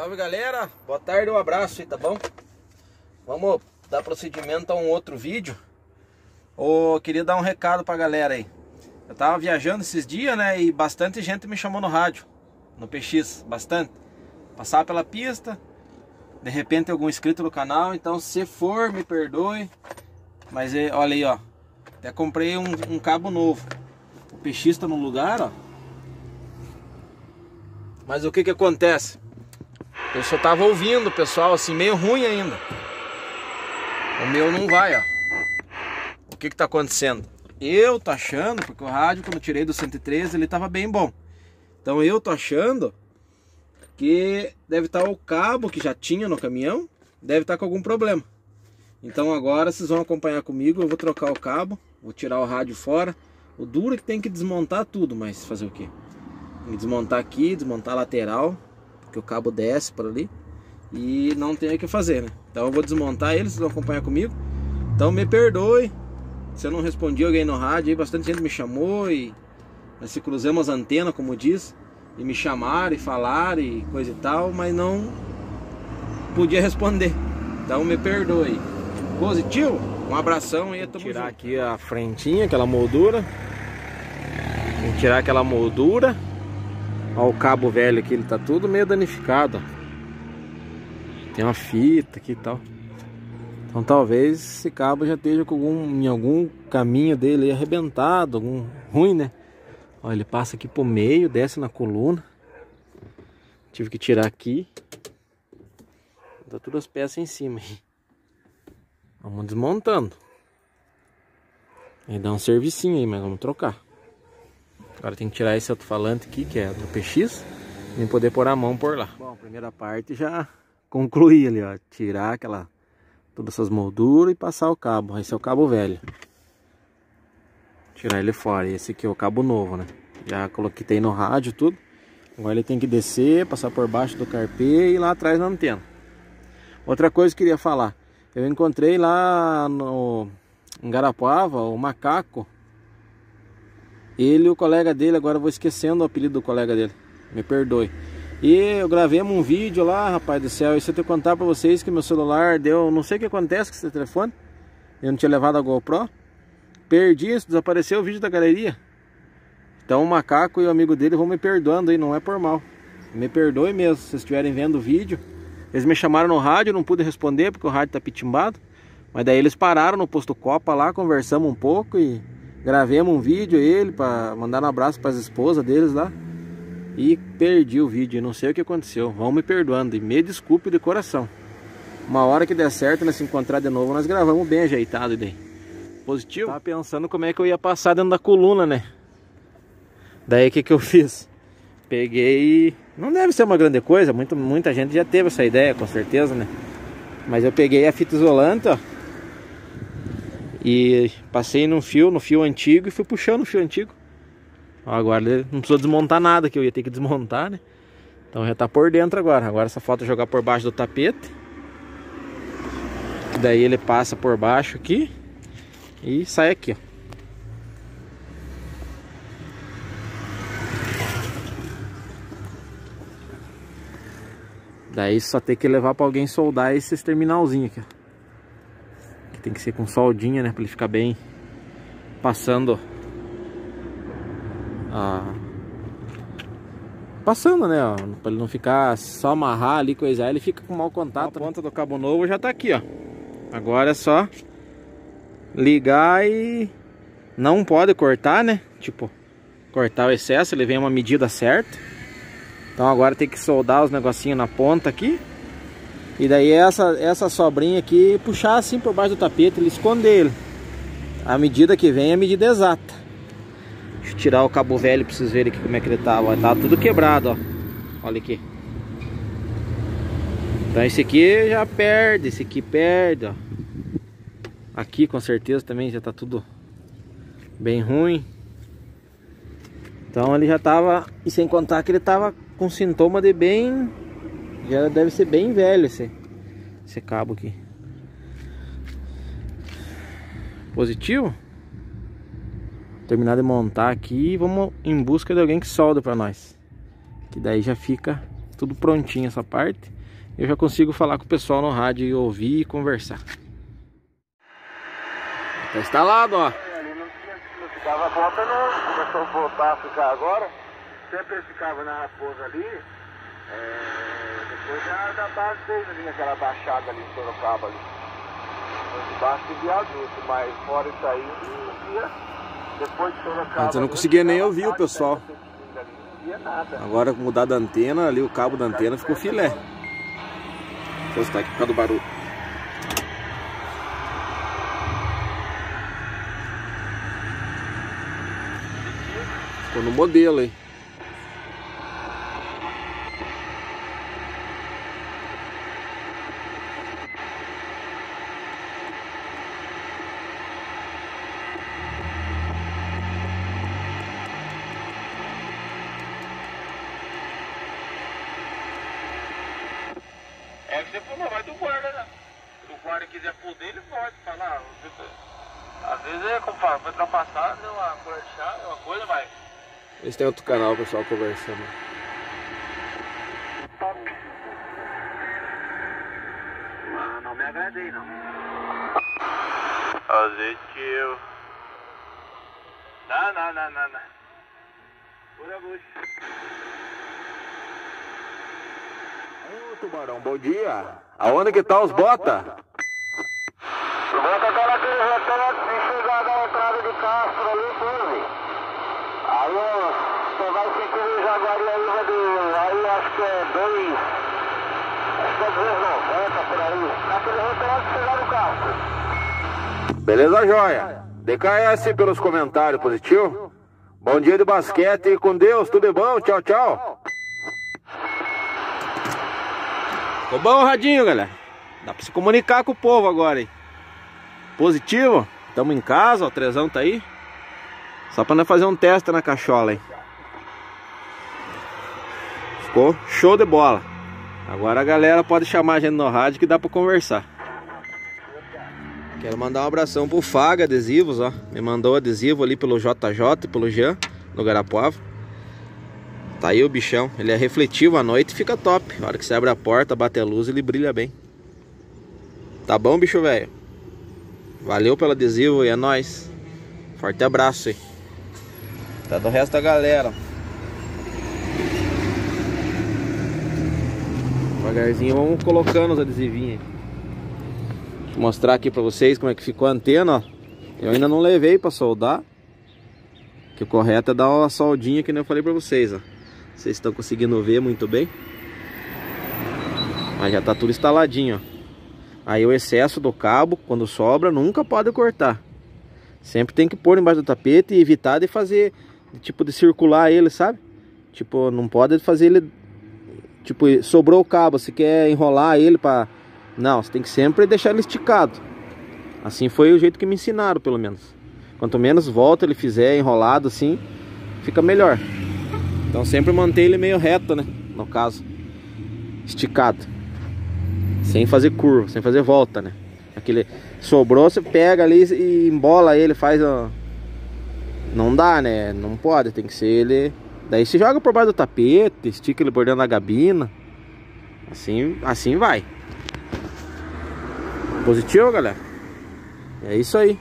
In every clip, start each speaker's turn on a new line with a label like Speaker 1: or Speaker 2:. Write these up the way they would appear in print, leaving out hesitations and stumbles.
Speaker 1: Salve galera, boa tarde, um abraço aí, tá bom? Vamos dar procedimento a um outro vídeo. Queria dar um recado pra galera aí. Eu tava viajando esses dias, né, e bastante gente me chamou no rádio, no PX, bastante. Passava pela pista, de repente algum inscrito no canal, então se for, me perdoe. Mas olha aí, ó, até comprei um cabo novo. O PX tá no lugar, ó. Mas o que acontece? Eu só tava ouvindo o pessoal assim, meio ruim ainda. O meu não vai, ó. O que tá acontecendo? Eu tô achando, porque o rádio quando eu tirei do 113 ele tava bem bom. Então eu tô achando que deve estar o cabo que já tinha no caminhão, deve estar com algum problema. Então agora vocês vão acompanhar comigo, eu vou trocar o cabo, vou tirar o rádio fora. O duro é que tem que desmontar tudo, mas fazer o quê? Tem que desmontar aqui, desmontar a lateral, porque o cabo desce por ali e não tem o que fazer, né? Então eu vou desmontar ele, vocês vão acompanhar comigo. Então me perdoe se eu não respondi alguém no rádio, aí bastante gente me chamou e nós se cruzamos as antenas, como diz, e me chamaram e falaram e coisa e tal, mas não podia responder. Então me perdoe. Positivo? Um abração aí, tamo tirar junto. Aqui a frentinha, aquela moldura. Tem que tirar aquela moldura. Olha o cabo velho aqui, ele tá tudo meio danificado, ó. Tem uma fita aqui e tal. Então talvez esse cabo já esteja com em algum caminho dele arrebentado, algum ruim, né? Ó, ele passa aqui pro meio, desce na coluna. Tive que tirar aqui. Tá todas as peças em cima. Vamos desmontando. Aí dá um servicinho aí, mas vamos trocar. Agora tem que tirar esse alto-falante aqui, que é do PX, e poder pôr a mão por lá. Bom, a primeira parte já concluí ali, ó. Tirar todas essas molduras e passar o cabo. Esse é o cabo velho. Tirar ele fora. Esse aqui é o cabo novo, né? Já coloquei no rádio tudo. Agora ele tem que descer, passar por baixo do carpê e ir lá atrás na antena. Outra coisa que eu queria falar. Eu encontrei lá em Garapuava o Macaco. Ele e o colega dele, agora eu vou esquecendo o apelido do colega dele, me perdoe. E eu gravei um vídeo lá, rapaz do céu, e se eu te contar pra vocês que meu celular deu, não sei o que acontece com esse telefone, eu não tinha levado a GoPro, perdi isso, desapareceu o vídeo da galeria. Então o Macaco e o amigo dele vão me perdoando aí, não é por mal. Me perdoe mesmo, se vocês estiverem vendo o vídeo. Eles me chamaram no rádio, não pude responder porque o rádio tá pitimbado. Mas daí eles pararam no posto Copa lá, conversamos um pouco e gravemos um vídeo para mandar um abraço para as esposas deles lá. E perdi o vídeo, não sei o que aconteceu. Vão me perdoando e me desculpe de coração. Uma hora que der certo, nós se encontrar de novo, nós gravamos bem ajeitado daí. Positivo? Tava pensando como é que eu ia passar dentro da coluna, né? Daí o que eu fiz? Peguei... Não deve ser uma grande coisa, muita gente já teve essa ideia, com certeza, né? Mas eu peguei a fita isolante, ó. E passei no fio antigo e fui puxando o fio antigo. Agora não precisou desmontar nada, que eu ia ter que desmontar, né? Então já tá por dentro agora. Agora só falta jogar por baixo do tapete. Daí ele passa por baixo aqui e sai aqui, ó. Daí só tem que levar pra alguém soldar esses terminalzinhos aqui, ó. Que tem que ser com soldinha, né? Pra ele ficar bem passando. Passando, né? Ó, pra ele não ficar só amarrar ali, coisar, ele fica com mau contato. A ponta do cabo novo já tá aqui, ó. Agora é só ligar e não pode cortar, né? Tipo, cortar o excesso, ele vem uma medida certa. Então agora tem que soldar os negocinhos na ponta aqui. E daí essa sobrinha aqui, puxar assim por baixo do tapete, ele esconder ele. A medida que vem é a medida exata. Deixa eu tirar o cabo velho pra vocês verem aqui como é que ele tá. Ó, tá tudo quebrado, ó. Olha aqui. Então esse aqui já perde, esse aqui perde, ó. Aqui com certeza também já tá tudo bem ruim. Então ele já tava, e sem contar que ele tava com sintoma de bem, já deve ser bem velho esse cabo aqui. Positivo? Terminar de montar aqui e vamos em busca de alguém que solda pra nós. Que daí já fica tudo prontinho essa parte. eu já consigo falar com o pessoal no rádio e ouvir e conversar. Tá instalado, ó.
Speaker 2: Ali não ficava volta não, começou a voltar a ficar agora. Sempre ele ficava na Raposa ali, depois da base dele ali, aquela baixada ali em Sorocaba ali. Debaixo do viaduto, mas fora isso aí não via. Depois de Sorocaba.
Speaker 1: Antes eu não conseguia nem ouvir o pessoal.
Speaker 2: Não via nada.
Speaker 1: Agora mudar da antena, ali o cabo da antena ficou filé. Deixa eu estar aqui por causa do barulho. Ficou no modelo, hein?
Speaker 2: É que você falou, vai do guarda, né? Se o guarda quiser poder, ele pode falar. Às vezes é como fala, foi ultrapassado, deu uma colher de chá, é uma coisa, mas.
Speaker 1: Esse tem outro canal, o pessoal conversando.
Speaker 2: Não me agradei, não. Positivo. Não. Pura bucha.
Speaker 1: Ô, Tubarão, bom dia. Aonde que tá os bota?
Speaker 2: O bota tá naquele retorno de chegar da entrada de Castro ali, tudo. Aí você vai ser aquele Jaguari aí, aí acho que é 2. Acho que é 2,90 por aí. Naquele retorno de chegar no Castro.
Speaker 1: Beleza, joia. DKS pelos comentários, positivo? Bom dia de basquete e com Deus, tudo é bom? Tchau, tchau. Ficou bom o radinho, galera. Dá pra se comunicar com o povo agora, hein? Positivo. Tamo em casa, ó, o Trezão tá aí. Só pra nós fazer um teste na cachola, hein? Ficou show de bola. Agora a galera pode chamar a gente no rádio que dá pra conversar. Quero mandar um abração pro Faga Adesivos, ó. Me mandou adesivo ali pelo JJ e pelo Jean, no Garapuava. Tá aí o bichão. Ele é refletivo à noite e fica top. Na hora que você abre a porta, bate a luz, ele brilha bem. Tá bom, bicho velho? Valeu pelo adesivo e é nóis. Forte abraço aí. Tá do resto da galera. Devagarzinho vamos colocando os adesivinhos. Vou mostrar aqui pra vocês como é que ficou a antena, ó. Eu ainda não levei pra soldar. Que o correto é dar uma soldinha que nem eu falei pra vocês, ó. Vocês estão conseguindo ver muito bem. Mas já tá tudo instaladinho, ó. Aí o excesso do cabo, quando sobra, nunca pode cortar. Sempre tem que pôr embaixo do tapete e evitar de fazer, tipo, de circular ele, sabe? Tipo, não pode fazer ele, tipo, sobrou o cabo, você quer enrolar ele pra... Não, você tem que sempre deixar ele esticado. Assim foi o jeito que me ensinaram, pelo menos. Quanto menos volta ele fizer enrolado assim, fica melhor. Então sempre manter ele meio reto, né? No caso, esticado. Sem fazer curva, sem fazer volta, né? Aquele sobrou, você pega ali e embola ele, faz... Ó... Não dá, né? Não pode, tem que ser ele... Daí você joga por baixo do tapete, estica ele por dentro da gabina. Assim vai. Positivo, galera? É isso aí.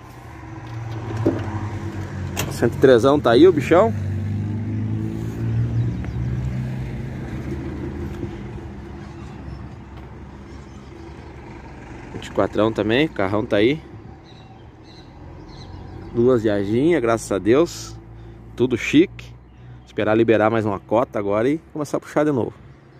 Speaker 1: 103ão tá aí, o bichão. Quatrão também, o carrão tá aí. Duas viaginhas, graças a Deus. Tudo chique. Esperar liberar mais uma cota agora e começar a puxar de novo.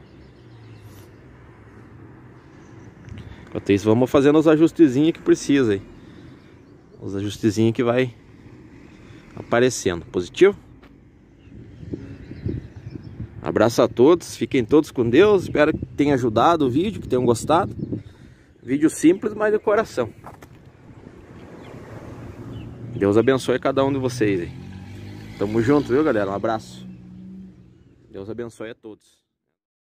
Speaker 1: Enquanto isso, vamos fazendo os ajustezinhos que precisa aí. Os ajustezinhos que vai aparecendo. Positivo? Abraço a todos, fiquem todos com Deus. Espero que tenha ajudado o vídeo, que tenham gostado. Vídeo simples, mas de coração. Deus abençoe cada um de vocês aí. Tamo junto, viu, galera? Um abraço. Deus abençoe a todos.